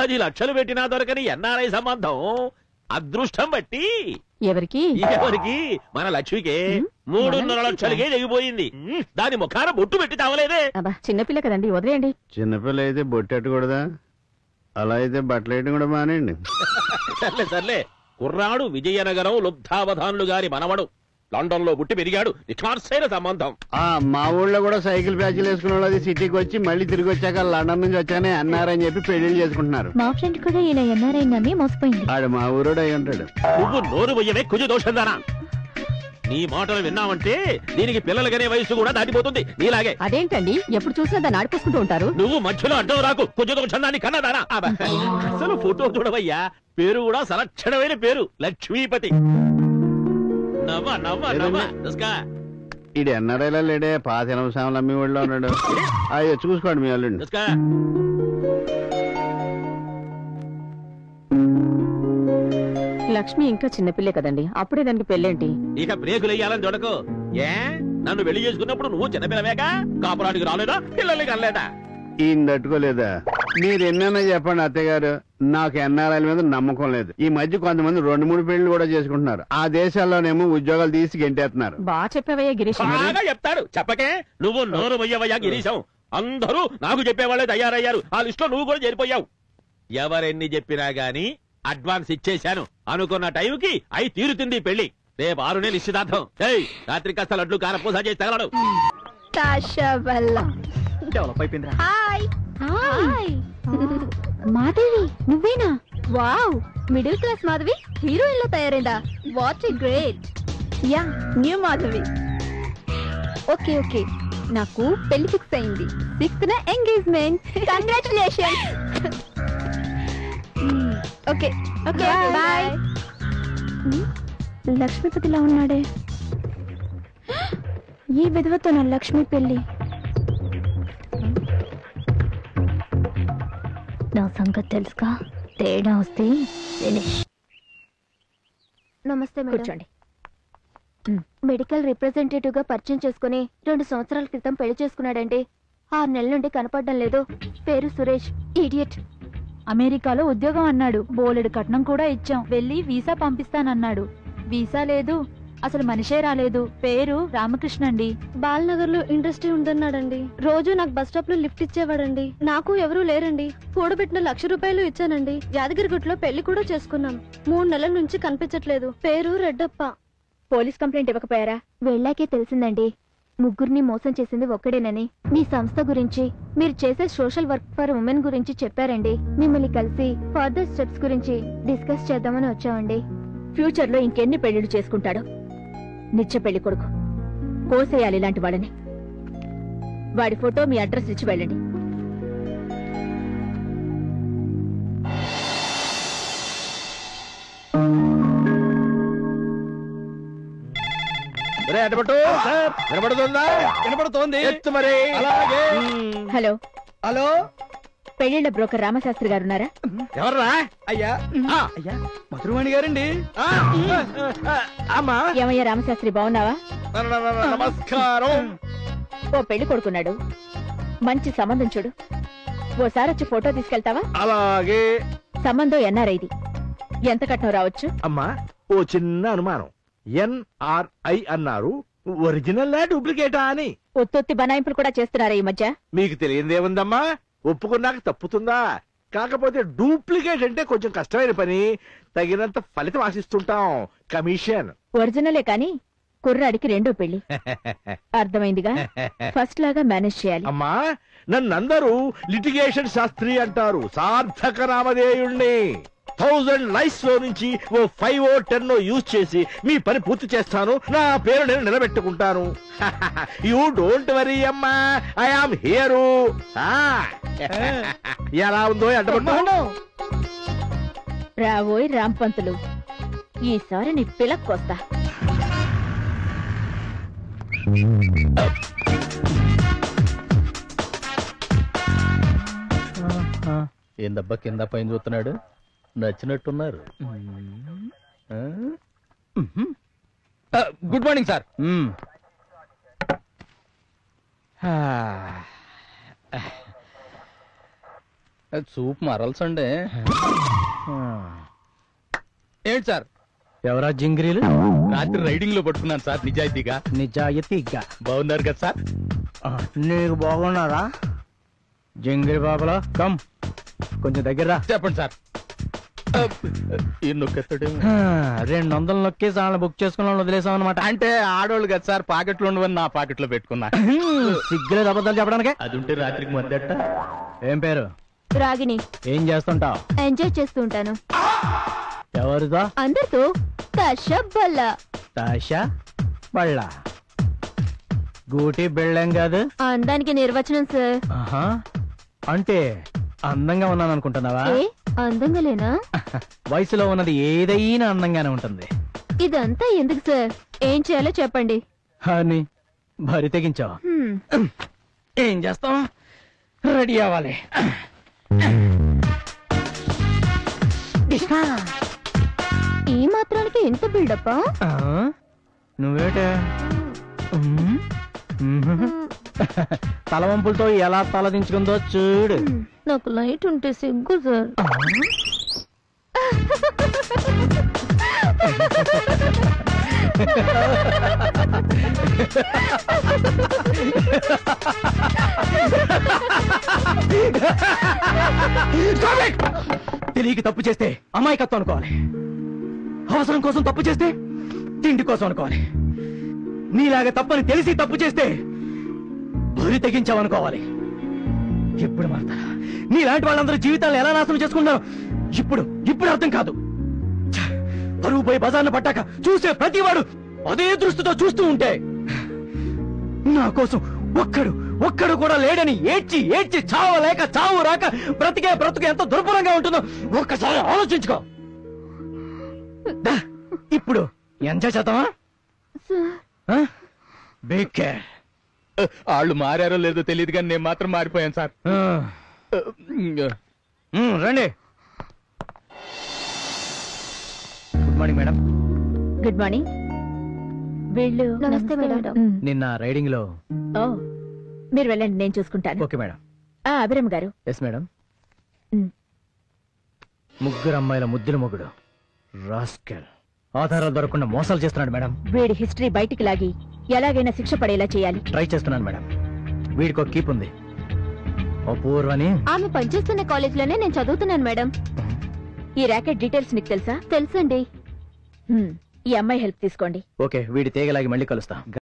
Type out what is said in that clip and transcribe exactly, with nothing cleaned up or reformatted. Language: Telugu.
పది లక్షలు పెట్టినా దొరకని ఎన్ఆర్ఐ సంబంధం అదృష్టం బట్టి ఎవరికి ఎవరికి మన లక్ష్మికే మూడున్నర లక్షలకే దిగిపోయింది. దాని ముఖాన బొట్టు పెట్టి తావలేదే. చిన్నపిల్ల కదండి, వదిలేయండి. చిన్నపిల్ల అయితే బొట్టెట్టకూడదా? అలా అయితే బట్టలు వేయడం కూడా మానేయండి. సర్లే సర్లే. కుర్రాడు విజయనగరం లుబ్ధావధానులు గారి మనవడు. లండన్ లో పుట్టి పెరిగాడు. నిఖార్సైన సంబంధం. ఆ మా ఊళ్ళో కూడా సైకిల్ ప్యాచ్లు వేసుకున్న వాళ్ళది సిటీకి వచ్చి మళ్ళీ తిరిగి వచ్చాక లండన్ నుంచి వచ్చానే అన్నారని చెప్పి పెళ్లిళ్ళు చేసుకుంటున్నారు. మా ఫ్రెండ్ కూడా ఇలా ఎన్ఆర్ఐ నమ్మి మోసపోయింది. ఆడు మా ఊరోడు అయి ఉంటాడు. నువ్వు నోరు పోయవే కుజు దోషందానా. నీ మాటలు విన్నావంటే దీనికి పిల్లలకనే వయసు కూడా దాటిపోతుంది నీలాగే. అదేంటండి ఎప్పుడు చూసినా దాన్ని ఆడిపోసుకుంటూ ఉంటారు. నువ్వు మధ్యలో అడ్డం రాకు. కుజు దోషందాన్ని కన్నదానా. అసలు ఫోటో చూడవయ్యా. పేరు కూడా సలక్షణమైన పేరు, లక్ష్మీపతి. నవ్వ నవ్వ నవ్వ. ఇది ఎన్నడైలా లేడే, పాత ఎనభై సాములు అమ్మి ఊళ్ళో ఉన్నాడు. అయ్యో చూసుకోండి మీ అల్లుండి. లక్ష్మి ఇంకా చిన్నపిల్లే కదండి, అప్పుడే దానికి పెళ్ళేంటి? ఇక బ్రేకులు వేయాలని చూడకు. ఏ నన్ను పెళ్లి చేసుకున్నప్పుడు నువ్వు చిన్నపిల్లవేగా? కాపురానికి రాలేదా? పిల్లల్ని కనలేదా? ఈయన తట్టుకోలేదా? మీరు ఎన్నైనా చెప్పండి అత్తయ్య గారు, నాకు ఎన్ఆర్ఐల మీద నమ్మకం లేదు. ఈ మధ్య కొంతమంది రెండు మూడు పెళ్లి కూడా చేసుకుంటున్నారు. ఆ దేశాల్లోనేమో ఉద్యోగాలు తీసి గెంటేస్తున్నారు. బాగా చెప్పావయ్యా గిరీష్. బాగా చెప్తారు. చెప్పకే నువ్వు నోరు మొయ్యవయ్యా గిరీశం. అందరూ నాకు చెప్పేవాళ్ళే తయారయ్యారు. ఆ లిస్ట్ లో నువ్వు కూడా చేరిపోయావు. ఎవరెన్ని చెప్పినా గాని అడ్వాన్స్ ఇచ్చేశాను. అనుకున్న టైంకి అయి తీరుతుంది పెళ్లి. రేపు ఆరునే నిశ్చితార్థం. ఏయ్ రాత్రి కాస్త లడ్లు కారపూస చేసి తగలడు. మాధవి నువ్వేనా? Wow, middle class Madhavi heroine లో తయారైందా? What a great. Yeah, new Madhavi. Okay okay, నాకు పెళ్లి ఫిక్స్ అయింది. సిక్స్త్ న engagement. Congratulations. Okay okay bye. లక్ష్మీపతిలా ఉన్నాడే, ఈ విధవతో నా లక్ష్మి పెళ్లి. నా సంగతి తెలుసుగా, తేడా వస్తే నమస్తే మేడం. మెడికల్ రిప్రజెంటేటివ్ గా పరిచయం చేసుకుని రెండు సంవత్సరాల క్రితం పెళ్లి చేసుకున్నాడండి. ఆరు నెలల నుండి కనపడడం లేదు. పేరు సురేష్. ఇడియట్. అమెరికాలో ఉద్యోగం అన్నాడు. బోలెడు కట్నం కూడా ఇచ్చాం. వెళ్లి వీసా పంపిస్తానన్నాడు. వీసా లేదు, అసలు మనిషే రాలేదు. పేరు రామకృష్ణ అండి. బాలనగర్ లో ఇండస్ట్రీ ఉందన్నాడండి. రోజు నాకు బస్ స్టాప్ లో లిఫ్ట్ ఇచ్చేవాడండి. నాకు ఎవరూ లేరండి. కూడబెట్టిన లక్ష రూపాయలు ఇచ్చానండి. యాదగిరిగుట్లో పెళ్లి కూడా చేసుకున్నాం. మూడు నెలల నుంచి కనిపించట్లేదు. పేరు రెడ్డప్ప. పోలీస్ కంప్లైంట్ ఇవ్వకపోయారా? వెళ్ళాకే తెలిసిందండి ముగ్గురిని మోసం చేసింది ఒక్కడేనని. మీ సంస్థ గురించి, మీరు చేసే సోషల్ వర్క్ ఫర్ ఉమెన్ గురించి చెప్పారండి. మిమ్మల్ని కలిసి ఫర్దర్ స్టెప్స్ గురించి డిస్కస్ చేద్దామని వచ్చామండి. ఫ్యూచర్ లో ఇంకెన్ని పెళ్లిళ్ళు చేసుకుంటాడు? నిత్య పెళ్లి కొడుకు. కోసేయాలి ఇలాంటి వాళ్ళని. వాడి ఫోటో మీ అడ్రస్ ఇచ్చి వెళ్ళండి. వినపడుతుందా? వినపడుతోంది. మరి అలాగే. హలో హలో, పెళ్లిళ్ల బ్రోకర్ రామశాస్త్రి గారు ఉన్నారా? ఎవర్రా? అయ్యా అయ్యా మధురవాణి గారండి. అమ్మా. ఏమయ్యా రామశాస్త్రి, బాగున్నావా? నమస్కారం. ఓ పెళ్లి కొడుకున్నాడు, మంచి సంబంధం చూడు. ఓసారి వచ్చి ఫోటో తీసుకెళ్తావా? అలాగే. సంబంధం ఎన్ఆర్ఐది. ఎంత కట్నం రావచ్చు? అమ్మా, ఓ చిన్న అనుమానం. ఎన్ఆర్ఐ అన్నారు, ఒరిజినల్ డూప్లికేటా అని. ఒత్తొత్తి బనాయింపులు కూడా చేస్తున్నారా ఈ మధ్య? మీకు తెలియదేముందమ్మా, ఒప్పుకున్నాక తప్పుతుందా? కాకపోతే డూప్లికేట్ అంటే కొంచెం కష్టమైన పని. తగినంత ఫలితం ఆశిస్తుంటాం. కమిషన్ ఒరిజినలే కాని కుర్రాడికి రెండో పెళ్లి. అర్థమైందిగా, ఫస్ట్ లాగా మేనేజ్ చేయాలి. అమ్మా, నన్నందరూ లిటిగేషన్ శాస్త్రి అంటారు. సార్థక నామధేయుణ్ణి. థౌజండ్ లైఫ్స్ లో నుంచి oh five oh ten use చేసి మీ పని పూర్తి చేస్తాను. నా పేరు నేను నిలబెట్టుకుంటాను. యూ డోంట్ వరీ అమ్మా, ఐ ఆమ్ హియరు. ఎలా ఉందో అడ్డపడ్డా? రావోయ్ రాంపంతులు, ఈసారి నీ పిలక్కొస్తా. ఏందబ్బా కింద పైన చూస్తున్నాడు? నచ్చినట్టున్నారు. Good morning sir. సూప్ మరల్సండి. ఏంటి సార్ ఎవరా జింగిరీలు? రాత్రి రైడింగ్ లో పట్టుకున్నాను సార్ నిజాయితీగా. నిజాయితీగా బాగున్నారు కదా సార్? నీకు బాగున్నారా జింగిరి బాబులా? కమ్ కొంచెం దగ్గర రా. చెప్పండి సార్. ఈ నొక్కెత్తడే రెండు వందలు నొక్కేసి వాళ్ళని బుక్ చేసుకున్న వదిలేసాం అనమాట. అంటే ఆడోళ్ళు కదా సార్, పాకెట్లో ఉండవని నా పాకెట్లో పెట్టుకున్నా. సిగ్గులేదు అబద్ధాలు చెప్పడానికి. అది ఉంటే రాత్రికి మద్దట. ఏం పేరు? రాగిని. ఏం చేస్తుంటావు? ఎంజాయ్ చేస్తూ ఉంటాను. ఎవరితో? అందరితో. తషబ్బల్లా. తాషా బళ్ళ గూటి బెళ్ళం కాదు. అందానికి నిర్వచనం సార్. ఆహా, అంటే అందంగా ఉన్నాను అనుకుంటున్నావా? ఏ అందంగా లేనా? వయసులో ఉన్నది ఏదైనా అందంగానే ఉంటుంది. ఇదంతా ఎందుకు సార్? ఏం చేయాలో చెప్పండి. అని భరి తెగించావు. హ్మ్. ఏం చేస్తాం, రెడీ అవ్వాలి. ఈ మాత్రానికి ఎంత బిల్డప్పా? ఆ, నువ్వేటే ఉమ్, ఉమ్. తలవంపులతో ఎలా తలదించుకుందో చూడు. నాకు లైట్ ఉంటే సిగ్గు సార్. తెలియక తప్పు చేస్తే అమాయకత్వం అనుకోవాలి. అవసరం కోసం తప్పు చేస్తే తిండి కోసం అనుకోవాలి. నీలాగా తప్పని తెలిసి తప్పు చేస్తే బరి తెగించావనుకోవాలి. ఎప్పుడు మారుతారా? నీలాంటి వాళ్ళందరూ జీవితాలను ఎలా నాశనం చేసుకుంటారు ఇప్పుడు ఇప్పుడు అర్థం కాదు. ఛ! పరువు పోయి బజార్ను పట్టాక చూసే ప్రతివాడు అదే దృష్టితో చూస్తూ ఉంటే నా కోసం ఒక్కడు ఒక్కడు కూడా లేడని ఏడ్చి ఏడ్చి చావలేక చావు రాక బ్రతికే బ్రతుకు ఎంత దుర్భరంగా ఉంటుందో ఒక్కసారి ఆలోచించుకో. దా, ఇప్పుడు ఎంజాయ్ చేద్దామా? Big care. వాళ్ళు మారారో లేదో తెలియదు కానీ నేను మాత్రం మారిపోయాను సార్. రండి. Good morning madam. Good morning. వీళ్ళు నమస్తే మేడం. మ్, నిన్న రైడింగ్ లో. ఓ మీరు వెళ్ళండి, నేను చూసుకుంటాను. Okay madam. ఆ అభిరామ్ గారు. Yes madam. మ్. ముగ్గురు అమ్మాయిల ముద్దుల మొగుడు రాస్కెల్ ఆధారాలు దొరకకుండా మోసాలు చేస్తున్నాడు మేడం. వీడి హిస్టరీ బయటికి లాగి ఎలాగైనా శిక్ష పడేలా చేయాలి. ట్రై చేస్తున్నాను మేడం. వీడికి ఒక కీప్ ఉంది, అపూర్వని. ఆమె పనిచేస్తున్న కాలేజ్ లోనే నేను చదువుతున్నాను మేడం. ఈ ర్యాకెట్ డీటెయిల్స్ నీకు తెలుసా? తెలుసండి. మ్, ఈ అమ్మాయి హెల్ప్ తీసుకోండి. ఓకే, వీడి తేగలాగి మళ్ళీ కలుస్తా.